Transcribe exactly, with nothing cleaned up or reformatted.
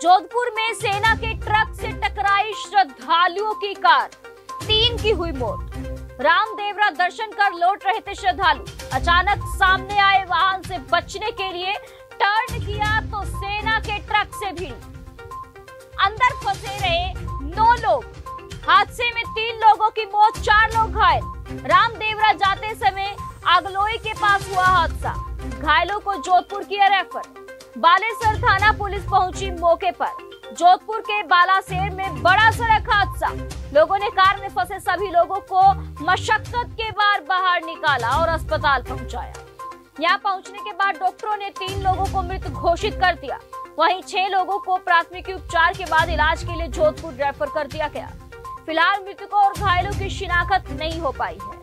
जोधपुर में सेना के ट्रक से टकराई श्रद्धालुओं की कार, तीन की हुई मौत। रामदेवरा दर्शन कर लौट रहे थे श्रद्धालु, अचानक सामने आए वाहन से बचने के लिए टर्न किया तो सेना के ट्रक से भिड़ी। अंदर फंसे रहे नौ लोग, हादसे में तीन लोगों की मौत, चार लोग घायल। रामदेवरा जाते समय आगलोई के पास हुआ हादसा, घायलों को जोधपुर किया रेफर। बालेसर थाना पुलिस पहुंची मौके पर। जोधपुर के बालासेर में बड़ा सड़क हादसा, लोगों ने कार में फंसे सभी लोगों को मशक्कत के बाद बाहर निकाला और अस्पताल पहुंचाया। यहां पहुंचने के बाद डॉक्टरों ने तीन लोगों को मृत घोषित कर दिया, वहीं छह लोगों को प्राथमिक उपचार के बाद इलाज के लिए जोधपुर रेफर कर दिया गया। फिलहाल मृतकों और घायलों की शिनाख्त नहीं हो पाई है।